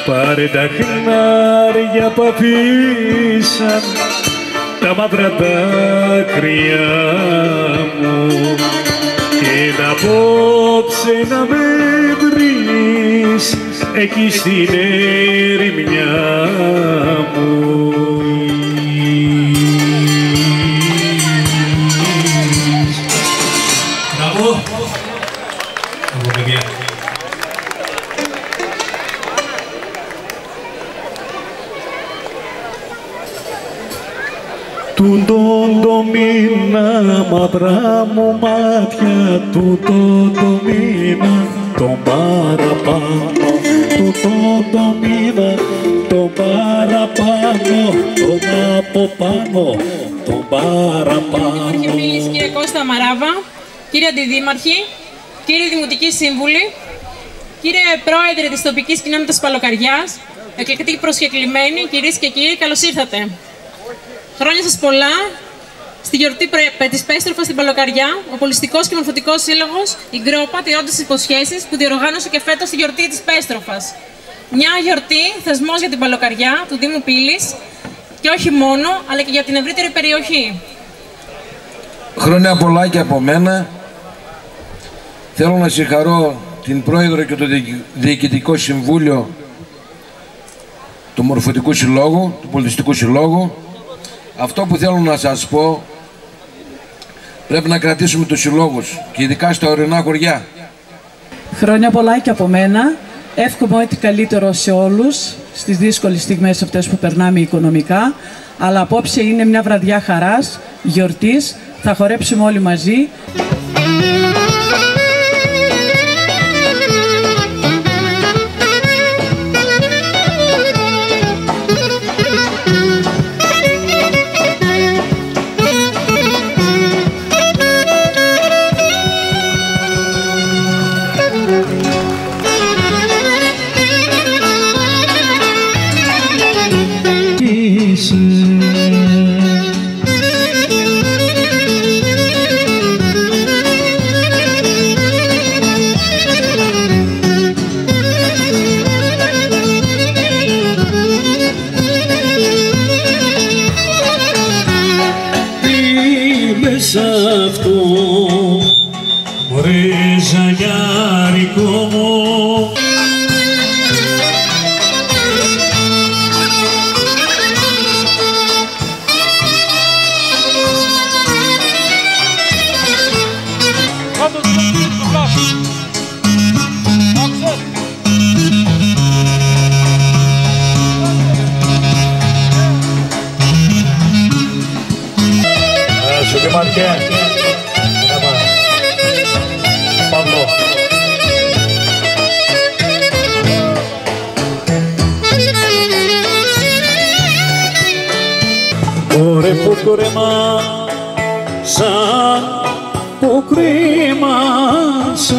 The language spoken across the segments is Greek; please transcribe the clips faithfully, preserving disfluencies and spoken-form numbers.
Πάρε τα χνάρια που αφήσαν τα μαύρα δάκρυα μου και να απόψε να με βρεις εκεί στην ερημιά μου. Μπράβο! Μπράβο, παιδιά. Τούτον το μήνα μαυρά μου μάτια, τούτον το μήνα τον παραπάνω, τούτον το μήνα τον παραπάνω, τον από πάνω, τον παραπάνω. Κύριε Μίλης, κύριε Κώστα Μαράβα, κύριε Αντιδήμαρχη, κύριε Δημοτική Σύμβουλη, κύριε Πρόεδρε της τοπικής κοινότητας Παλοκαριάς, εκλεκτικοί προσκεκλημένοι, κυρίες και κύριοι, καλώς ήρθατε. Χρόνια σας πολλά στη γιορτή της Πέστροφας στην Παλοκαριά, ο Πολιστικός και Μορφωτικός Σύλλογος, η Γκρόπα, τηρώντας τις υποσχέσεις που διοργάνωσε και φέτος τη γιορτή της Πέστροφας. Μια γιορτή, θεσμός για την Παλοκαριά, του Δήμου Πύλης και όχι μόνο, αλλά και για την ευρύτερη περιοχή. Χρόνια πολλά και από μένα. Θέλω να συγχαρώ την Πρόεδρο και το Διοικητικό Συμβούλιο του Μορφωτικού Συλλόγου, του Πολιτιστικού Συλλόγου. Αυτό που θέλω να σας πω, πρέπει να κρατήσουμε τους συλλόγους και ειδικά στα ορεινά χωριά. Χρόνια πολλά και από μένα. Εύχομαι ό,τι καλύτερο σε όλους στις δύσκολες στιγμές αυτές που περνάμε οικονομικά. Αλλά απόψε είναι μια βραδιά χαράς, γιορτής. Θα χορέψουμε όλοι μαζί. Σ' αυτό μωρέ ζαγιάρικο μου, Μαρκέ, Παύλο. Ωρε που κρέμασα, που κρέμασα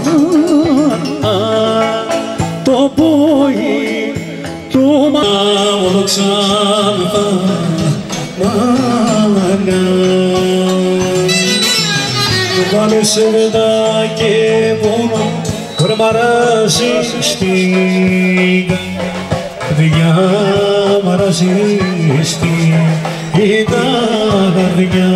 το πόη του μαύρου ξανθά μαγιά. Βάλε σερδά και πόνο, κορμαράζει στην καρδιά, μαράζει στην καρδιά.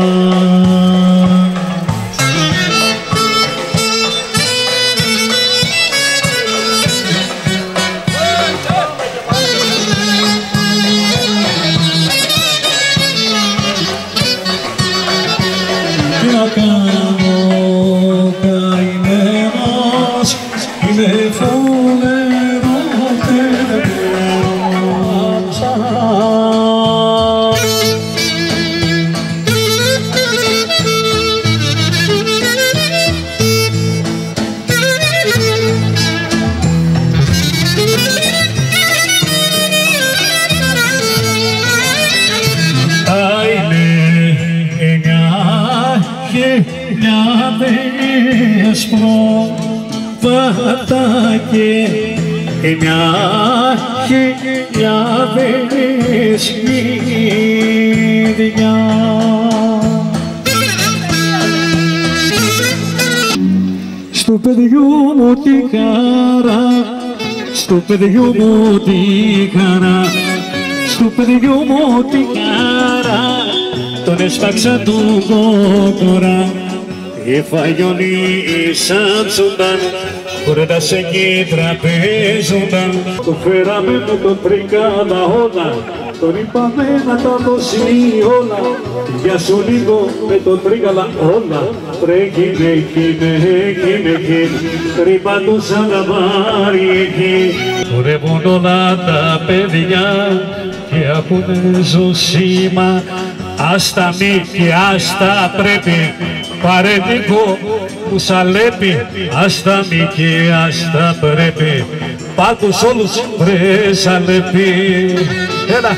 Πατάκε μια χιλιάδες μύδια. Στο παιδιού μου τη χαρά στο παιδιού μου τη χαρά, στο παιδιού μου τη χαρά, τον έσφαξα του κόκορα. Οι φαγιονοί σάμψονταν, χορέτας εκεί τραπέζονταν. Το φέραμε με τον τρίκαλα όλα, τον είπαμε να τα δώσει όλα. Για σου λίγο με τον τρίκαλα όλα, τρέχινε εκείνε, εκείνε, εκείνε, τρυπαντούσαν τα βάρη εκεί. Χορεύουν όλα τα παιδιά και ακούνε ζωσίμα, άστα μη και άστα πρέπει, παρετικό που σαλέπει, άστα μη και άστα πρέπει, πάκους όλους βρε σαλέπει. Έλα!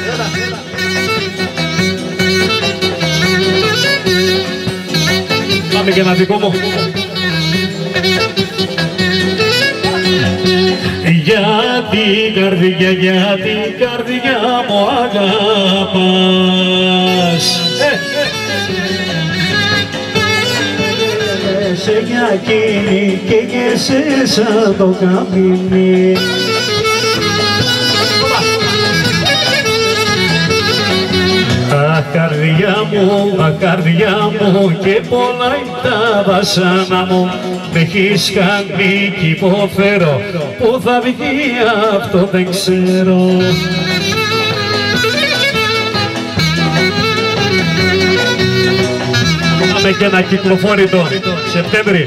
Πάμε και ένα δικό μου. Για την καρδιά, για την καρδιά μου αγαπάς. Σε μια εκείνη και γεσαι σαν το καμίνι. Αχ, καρδιά μου, αχ, καρδιά μου, και πολλά είναι τα βασάνα μου. Μ' έχεις κάνει κι υποφέρω, που θα βγει αυτό δεν ξέρω. Πάμε και ένα κυκλοφόρητο Σεπτέμβρη.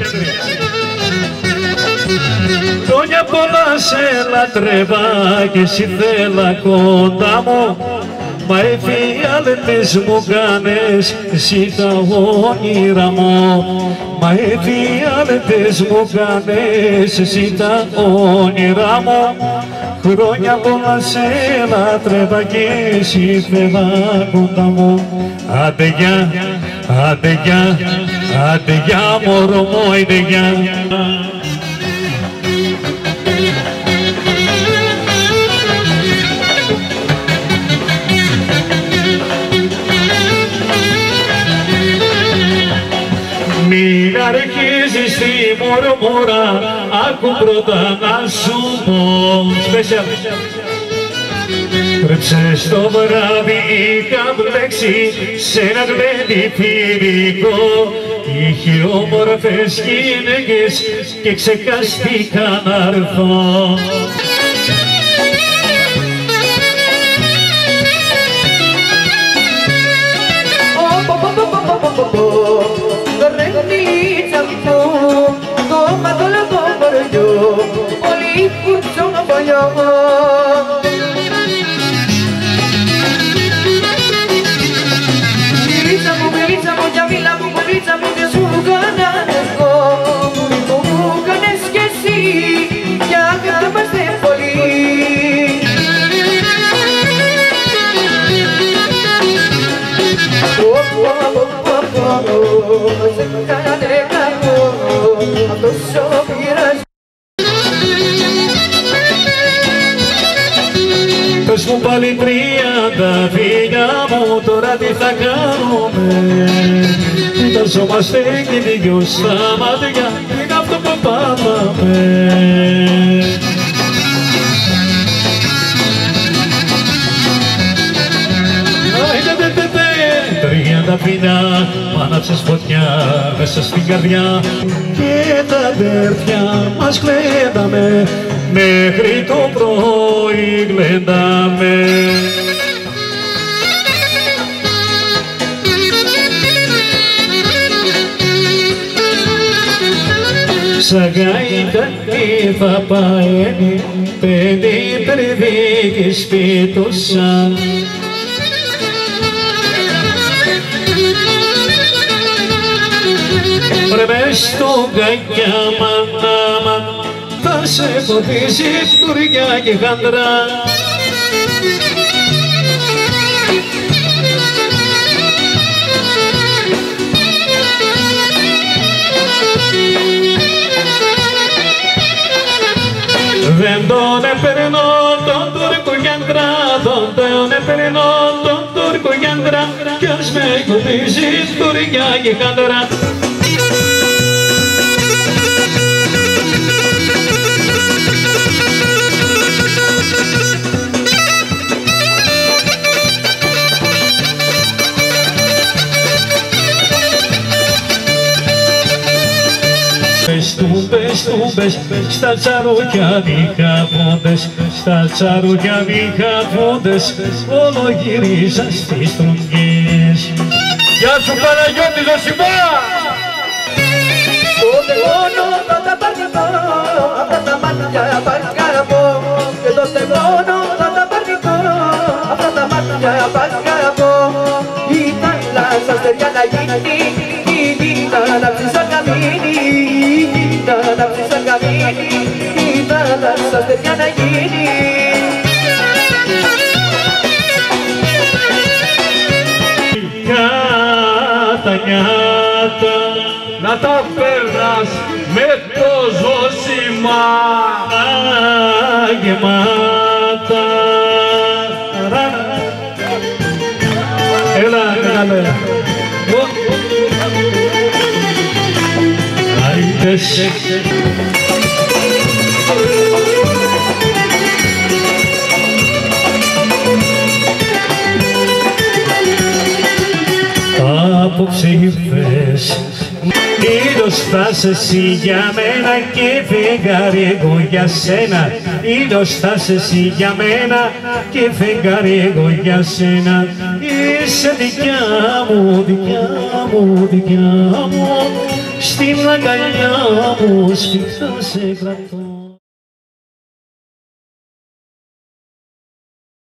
Χρόνια πολλά σε λατρεύα και εσύ θέλα κοντά μου, μα εφιάλετες μου κάνες εσύ τα όνειρα μου. Μα εφιάλετες μου κάνες εσύ τα όνειρα μου. Χρόνια πολλά σε λατρεύα και εσύ θέλα κοντά μου. Άντε γεια, άντε γεια, άντε γεια μωρό μου, άντε γεια. Μην αρχίζεις τη μορμόρα, άκου πρώτα να σου πω. Special. Κρέψες το βράδυ, είχα μπλέξει σε ένα γλέντι φιλικό. Είχε όμορφες γυναίκες και ξεχάστηκα να έρθω. Πες μου πάλι τριάντα φιλιά μου, τώρα τι θα κάνουμε. Κοιταζόμαστε και δυο στα μάτια, είναι αυτό που πάθαμε. Τριάντα φιλιά, μ' άναψες φωτιά μέσα στην καρδιά και τα αδέρφια μας γλένταμε, μέχρι το πρωί γλένταμε. Σαν γάιτα τι θα πάει, παιδί παιδί και σπίτωσα. Ρε μες στο γκάκια μανάμα, θα σε φωτίσει φτουριά και χαντρά. Δεν τον επερνώ τον Τούρκο γιάντρα, δεν τον επερνώ τον Τούρκο γιάντρα, κι ας με φωτίσει φτουριά και χαντρά. τούμπες, τούμπες, στα τσαρούκια διχαβούντες, στα τσαρούκια διχαβούντες, όλο γυρίζαν στις τρογγές. Γεια σου Παναγιώτη Ζωσιμά! Τότε μόνο θα τα παρνηθώ, αυτά τα μάτια παρκαραπώ. Και τότε μόνο θα τα παρνηθώ, αυτά τα μάτια παρκαραπώ. Η θάλασσα στεριά να γίνει, η να ανάψει σαν καμίνι, η να ανάψει σαν καμίνι, η θάλασσα στεριά να γίνει. Νιάτα, νιάτα, να τα παίρνας με το Ζωσιμά γεμάτα. Έλα, καλέ. Άιντες. Απόψε ήρθες, ήλιος θα σε εσύ για μένα και φεγγάρι εγώ για σένα. Ήλιος θα σε εσύ για μένα και φεγγάρι εγώ για σένα. Είσαι δικιά μου, δικιά μου, δικιά μου, στην αγκαλιά μου σφιχτά σε κρατώ.